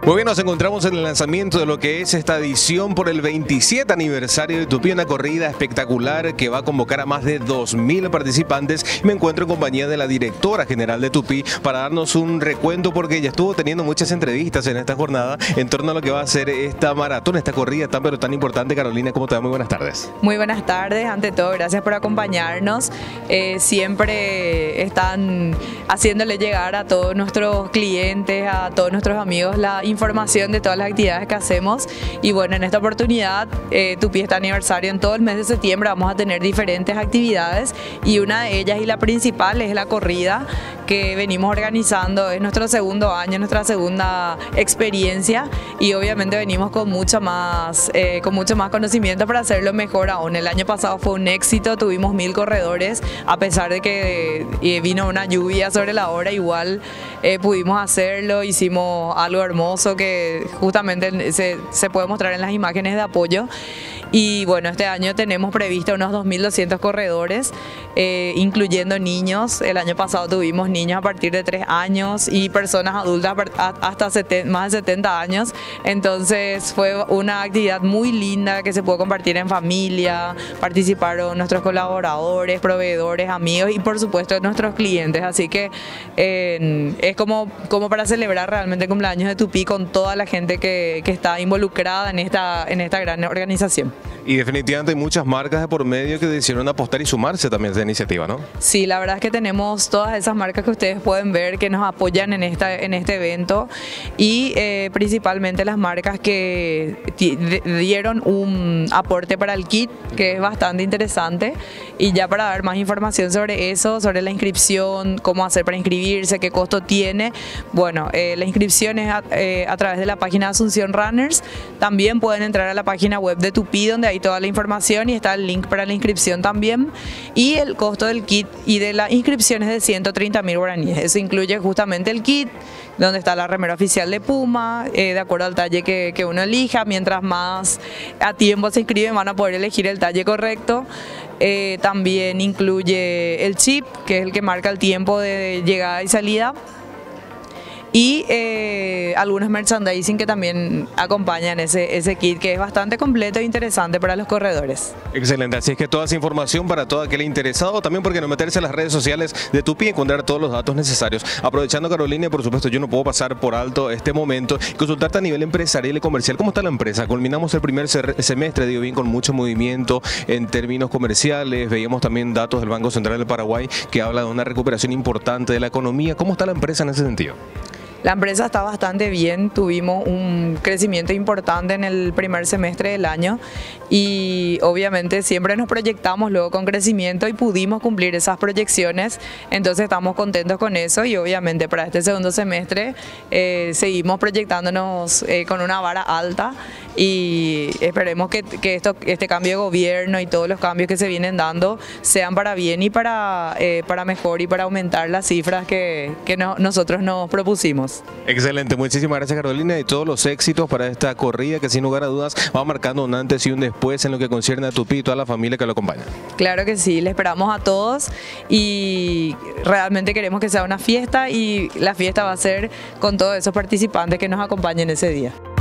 Muy bien, nos encontramos en el lanzamiento de lo que es esta edición por el 27 aniversario de Tupí, una corrida espectacular que va a convocar a más de 2.000 participantes. Me encuentro en compañía de la directora general de Tupí para darnos un recuento, porque ella estuvo teniendo muchas entrevistas en esta jornada en torno a lo que va a ser esta maratón, esta corrida tan pero tan importante. Carolina, ¿cómo te va? Muy buenas tardes. Muy buenas tardes, ante todo gracias por acompañarnos. Siempre están haciéndole llegar a todos nuestros clientes, a todos nuestros amigos la información de todas las actividades que hacemos. Y bueno, en esta oportunidad Tupí está aniversario. En todo el mes de septiembre vamos a tener diferentes actividades y una de ellas, y la principal, es la corrida que venimos organizando. Es nuestro segundo año, nuestra segunda experiencia, y obviamente venimos con mucho más conocimiento para hacerlo mejor aún. El año pasado fue un éxito, tuvimos 1000 corredores, a pesar de que vino una lluvia sobre la hora, igual pudimos hacerlo. Hicimos algo hermoso que justamente se puede mostrar en las imágenes de apoyo. Y bueno, este año tenemos previsto unos 2.200 corredores, incluyendo niños. El año pasado tuvimos niños a partir de 3 años y personas adultas hasta más de 70 años. Entonces fue una actividad muy linda que se pudo compartir en familia. Participaron nuestros colaboradores, proveedores, amigos y por supuesto nuestros clientes. Así que es como para celebrar realmente el cumpleaños de Tupí con toda la gente que está involucrada en esta gran organización. Y definitivamente hay muchas marcas de por medio que decidieron apostar y sumarse también a esta iniciativa, ¿no? Sí, la verdad es que tenemos todas esas marcas que ustedes pueden ver que nos apoyan en este evento, y principalmente las marcas que dieron un aporte para el kit, que es bastante interesante. Y ya para dar más información sobre eso, sobre la inscripción, cómo hacer para inscribirse, qué costo tiene, bueno, la inscripción es a través de la página de Asunción Runners. También pueden entrar a la página web de Tupí, donde hay toda la información y está el link para la inscripción también. Y el costo del kit y de la inscripción es de 130.000 guaraníes. Eso incluye justamente el kit, donde está la remera oficial de Puma, de acuerdo al talle que uno elija. Mientras más a tiempo se inscriben, van a poder elegir el talle correcto. También incluye el chip, que es el que marca el tiempo de llegada y salida, y algunos merchandising que también acompañan ese kit, que es bastante completo e interesante para los corredores. Excelente, así es que toda esa información para todo aquel interesado, también porque no meterse en las redes sociales de Tupí y encontrar todos los datos necesarios. Aprovechando, Carolina, por supuesto yo no puedo pasar por alto este momento y consultarte a nivel empresarial y comercial. ¿Cómo está la empresa? Culminamos el primer semestre, digo bien, con mucho movimiento en términos comerciales. Veíamos también datos del Banco Central del Paraguay que habla de una recuperación importante de la economía. ¿Cómo está la empresa en ese sentido? La empresa está bastante bien, tuvimos un crecimiento importante en el primer semestre del año y obviamente siempre nos proyectamos luego con crecimiento y pudimos cumplir esas proyecciones. Entonces estamos contentos con eso, y obviamente para este segundo semestre seguimos proyectándonos con una vara alta, y esperemos que este cambio de gobierno y todos los cambios que se vienen dando sean para bien y para mejor, y para aumentar las cifras que nosotros nos propusimos. Excelente, muchísimas gracias, Carolina, y todos los éxitos para esta corrida que sin lugar a dudas va marcando un antes y un después en lo que concierne a Tupí y toda la familia que lo acompaña. Claro que sí, le esperamos a todos y realmente queremos que sea una fiesta, y la fiesta va a ser con todos esos participantes que nos acompañen ese día.